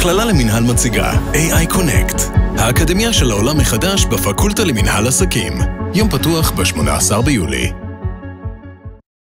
המכללה למנהל מציגה AI Connect, האקדמיה של העולם מחדש בפקולטה למנהל עסקים. יום פתוח ב-18 ביולי.